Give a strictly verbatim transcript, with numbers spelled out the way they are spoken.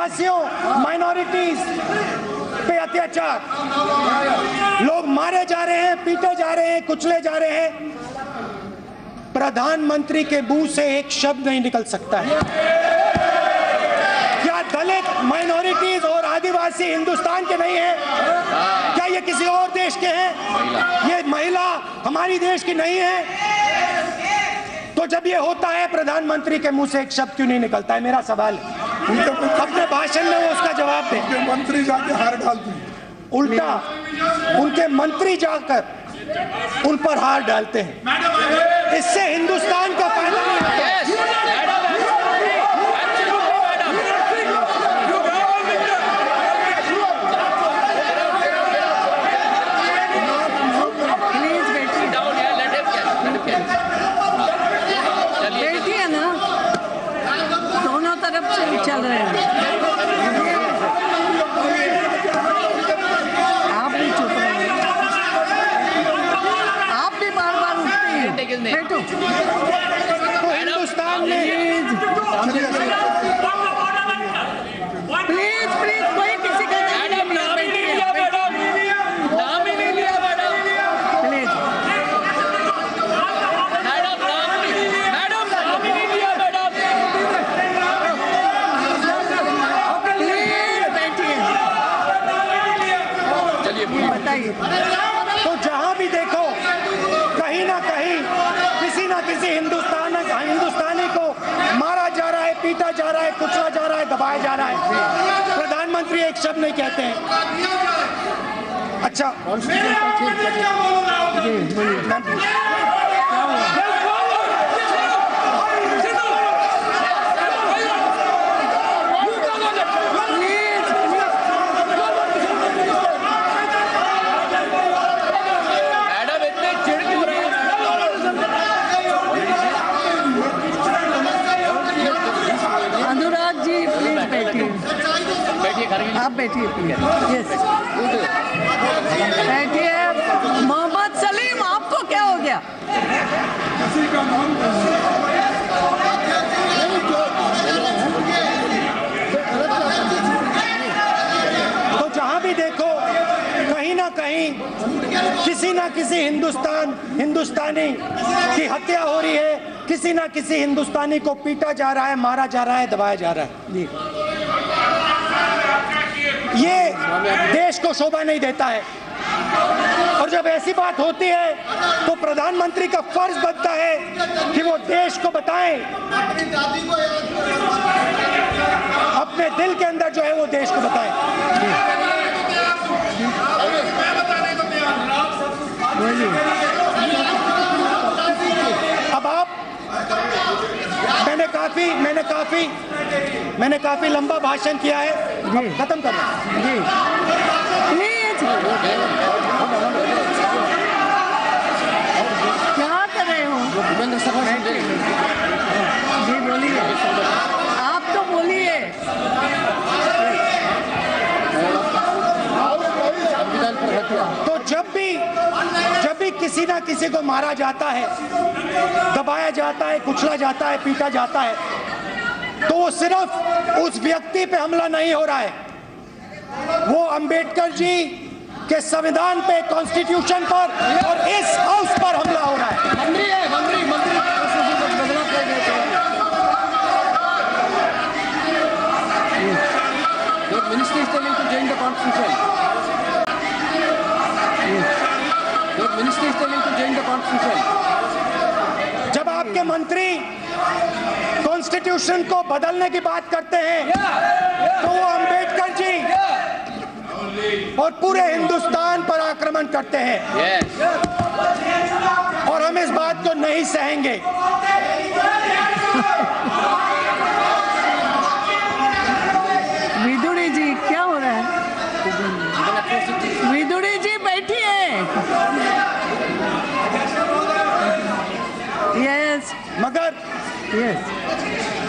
आदिवासियों, माइनॉरिटीज पे अत्याचार, लोग मारे जा रहे हैं, पीटे जा रहे हैं, कुचले जा रहे हैं, प्रधानमंत्री के मुंह से एक शब्द नहीं निकल सकता है। क्या दलित, माइनॉरिटीज और आदिवासी हिंदुस्तान के नहीं हैं? क्या ये किसी और देश के हैं? ये महिला हमारी देश की नहीं है? तो जब ये होता है प्रधानमंत्री के मुंह से एक शब्द क्यों नहीं निकलता है? मेरा सवाल है। अपने भाषण में वो उसका जवाब दे। मंत्री जाके हार डालते हैं, उल्टा उनके मंत्री जाकर उन पर हार डालते हैं। इससे हिंदुस्तान को फायदा नहीं होता। बैठिए ना, दोनों तरफ से चल रहे हैं। आप भी चुप रहे, आप भी बार बार उठते हैं। बैठो। तो हिंदुस्तान में प्लीज प्लीज कोई किसी का नाम ही नहीं लिया मैडम। प्लीज बताइए। तो जहां भी देखो कहीं ना कहीं किसी ना किसी हिंदुस्तान हिंदुस्तानी को मारा जा रहा है, पीटा जा रहा है, कुचला जा रहा है, दबाया जा रहा है। प्रधानमंत्री एक शब्द नहीं कहते हैं। अच्छा, आप बैठिए प्लीज। यस, बैठिए। मोहम्मद सलीम, आपको क्या हो गया? किसी का नाम तो जहां भी देखो कहीं ना कहीं किसी ना किसी हिंदुस्तान हिंदुस्तानी की हत्या हो रही है, किसी ना किसी हिंदुस्तानी को पीटा जा रहा है, मारा जा रहा है, दबाया जा रहा है। जी, ये देश को शोभा नहीं देता है। और जब ऐसी बात होती है तो प्रधानमंत्री का फर्ज बनता है कि वो देश को बताएं, अपने दिल के अंदर जो है वो देश को बताएं। अब आप मैंने काफी मैंने काफी मैंने काफी लंबा भाषण किया है, खत्म कर जी प्लीज। क्या कर रहे हो? जी बोलिए, आप तो बोलिए। तो जब भी जब भी किसी ना किसी को मारा जाता है, दबाया जाता है, कुचला जाता है, पीटा जाता है, तो वो सिर्फ उस व्यक्ति पे हमला नहीं हो रहा है, वो अंबेडकर जी के संविधान पे, कॉन्स्टिट्यूशन पर और इस हाउस पर हमला हो रहा है। मंत्री है, मंत्री मंत्री Ministry is telling to change the constitution. The ministry is telling to change the constitution. जब आपके मंत्री कॉन्स्टिट्यूशन को बदलने की बात करते हैं तो वो अंबेडकर जी और पूरे हिंदुस्तान पर आक्रमण करते हैं। और हम इस बात को नहीं सहेंगे। विदुड़ी जी, क्या हो रहा है? विदुड़ी जी बैठिए। मगर यस